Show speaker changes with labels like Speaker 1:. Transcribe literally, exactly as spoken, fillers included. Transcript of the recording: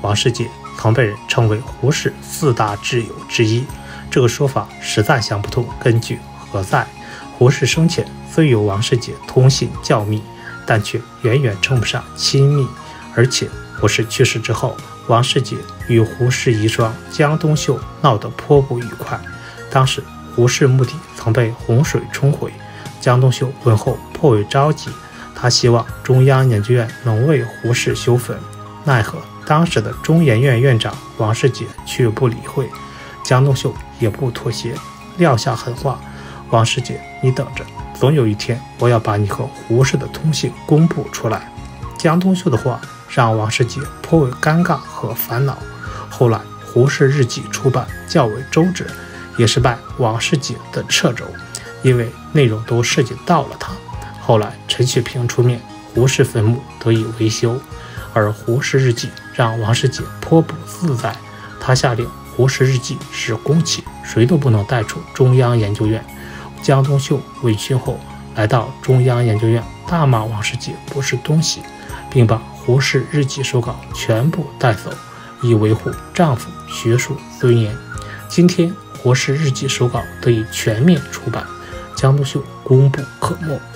Speaker 1: 王世杰曾被人称为胡适四大挚友之一，这个说法实在想不通根据何在。胡适生前虽与王世杰通信较密，但却远远称不上亲密。而且胡适去世之后，王世杰与胡适遗孀江冬秀闹得颇不愉快。当时胡适墓地曾被洪水冲毁，江冬秀闻后颇为着急，他希望中央研究院能为胡适修坟，奈何当时的中研院院长王世杰却不理会，江冬秀也不妥协，撂下狠话：王世杰，你等着，总有一天我要把你和胡适的通信公布出来。江冬秀的话让王世杰颇为尴尬和烦恼。后来胡适日记出版较为周折，也是拜王世杰的掣肘，因为内容都涉及到了他。后来陈雪屏出面，胡适坟墓得以维修，而胡适日记让王世杰颇不自在，他下令胡适日记是公器，谁都不能带出中央研究院。江冬秀委屈后来到中央研究院，大骂王世杰不是东西，并把胡适日记手稿全部带走，以维护丈夫学术尊严。今天胡适日记手稿得以全面出版，江冬秀功不可没。